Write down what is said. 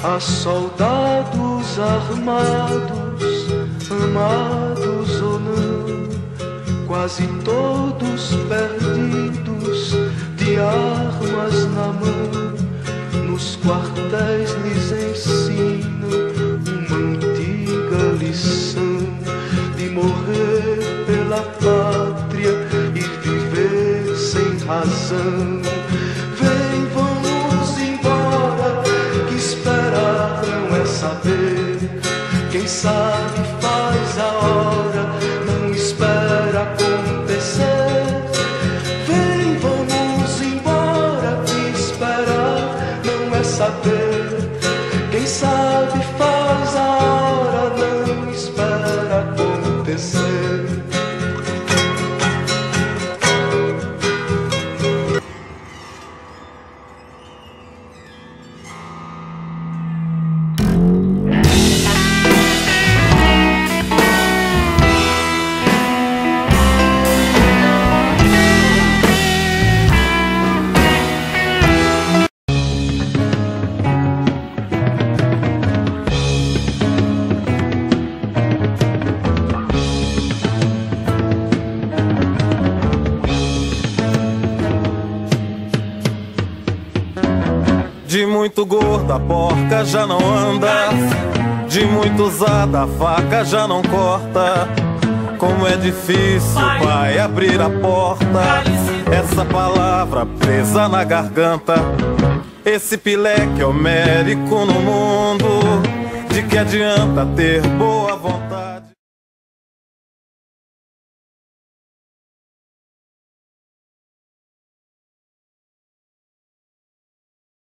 Há soldados armados, amados ou não, quase todos perdidos, de armas na mão. Nos quartéis lhes ensino uma antiga lição de morrer pela pátria e viver sem razão. Vem, vamos embora, que esperar não é saber. Quem sabe faz a hora, não espera acontecer. Vem, vamos embora, que esperar não é saber. Quem sabe faz a hora, não espera acontecer. De muito gorda a porca já não anda, de muito usada a faca já não corta. Como é difícil, pai, abrir a porta, essa palavra presa na garganta. Esse pileque homérico no mundo, de que adianta ter boa vontade?